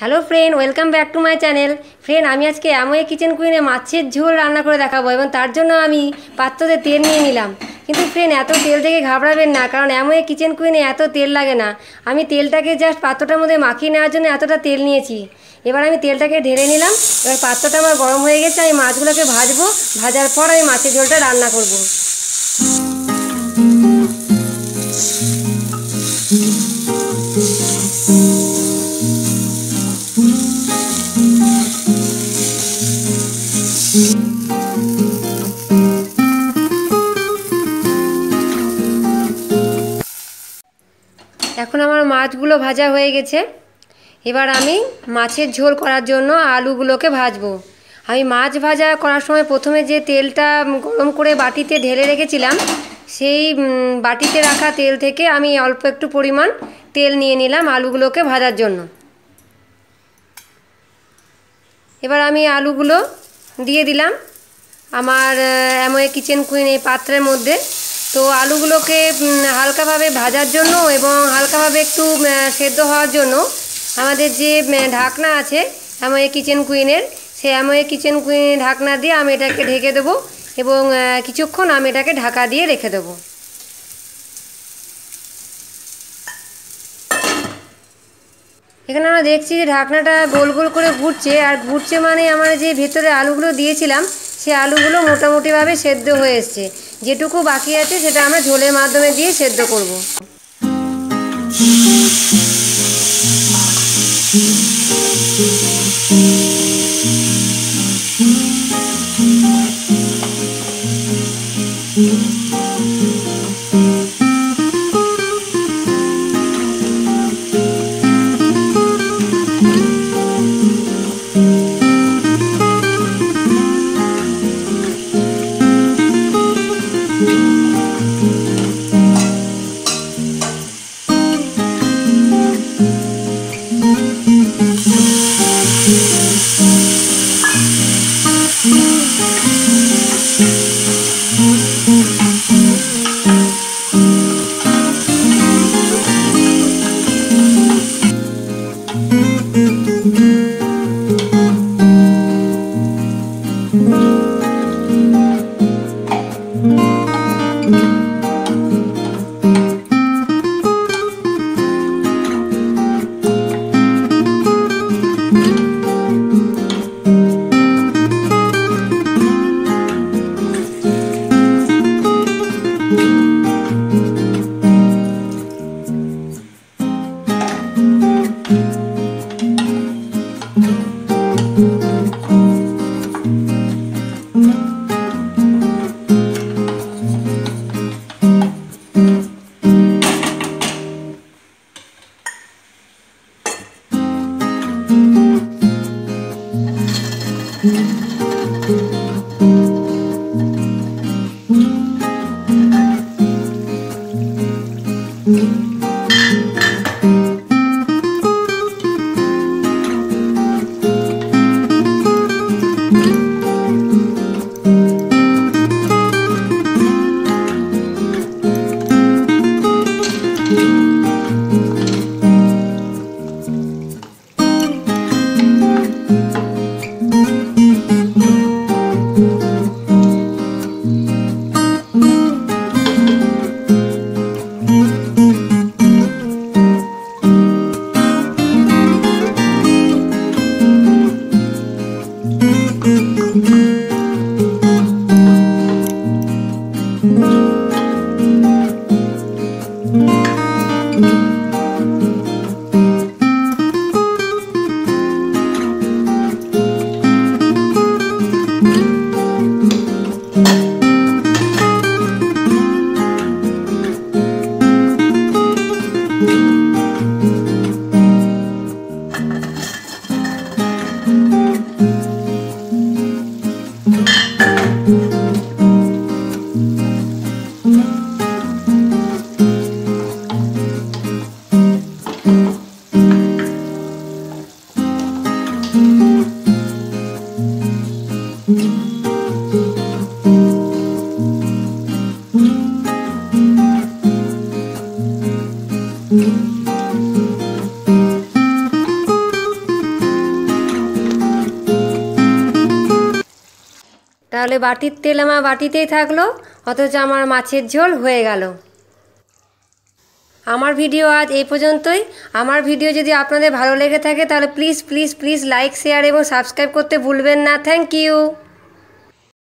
Hello friend, welcome back to my channel. Friend, আমি আজকে Amway kitchen কুইনে মাছের ঝোল রান্না করে দেখাবো এবং তার জন্য আমি পাত্রতে তেল নিয়ে নিলাম। কিন্তু ফ্রেন্ড, এত তেল থেকে ঘাবড়াবেন না, কারণ অ্যামওয়ে কিচেন কুইনে এত তেল লাগে না। আমি তেলটাকে জাস্ট পাত্রটার মধ্যে মাখিয়ে নেওয়ার জন্য এতটা তেল নিয়েছি। এবার আমি তেলটাকে ঢেলে নিলাম। এবার পাত্রটা আমার গরম হয়ে গেছে, আমি মাছগুলোকে ভাজবো। ভাজার পর আমি মাছের ঝোলটা রান্না করব। এখন আমার মাছগুলো ভাজা হয়ে গেছে। এবার আমি মাছের ঝোল করার জন্য আলুগুলোকে ভাজবো। আমি মাছ ভাজা করার সময় প্রথমে যে তেলটা গরম করে বাটিতে ঢেলে রেখেছিলাম, সেই বাটিতে রাখা তেল থেকে আমি অল্প একটু পরিমাণ তেল নিয়ে নিলাম আলুগুলোকে ভাজার জন্য। এবার আমি আলুগুলো দিয়ে দিলাম আমার অ্যামওয়ে কিচেন কুইন এই পাত্রের মধ্যে। তো আলুগুলোকে হালকাভাবে ভাজার জন্য এবং হালকাভাবে একটু সেদ্ধ হওয়ার জন্য আমাদের যে ঢাকনা আছে অ্যামওয়ে কিচেন কুইনের, সেই অ্যামওয়ে কিচেন কুইনের ঢাকনা দিয়ে আমি এটাকে ঢেকে দেবো এবং কিছুক্ষণ আমি এটাকে ঢাকা দিয়ে রেখে দেবো। এখানে আমরা দেখছি যে ঢাকনাটা গোল গোল করে ঘুরছে, আর ঘুরছে মানে আমরা যে ভেতরে আলুগুলো দিয়েছিলাম সেই আলুগুলো মোটামুটিভাবে সেদ্ধ হয়ে এসছে। যেটুকু বাকি আছে সেটা আমরা ঝোলের মাধ্যমে দিয়ে সেদ্ধ করব। তাহলে বাটির তেল আমার বাটিতেই থাকলো, অথচ আমার মাছের ঝোল হয়ে গেল। আমার ভিডিও আজ এই পর্যন্তই। আমার ভিডিও যদি আপনাদের ভালো লেগে থাকে তাহলে please please please like, share এবং সাবস্ক্রাইব করতে ভুলবেন না। Thank you.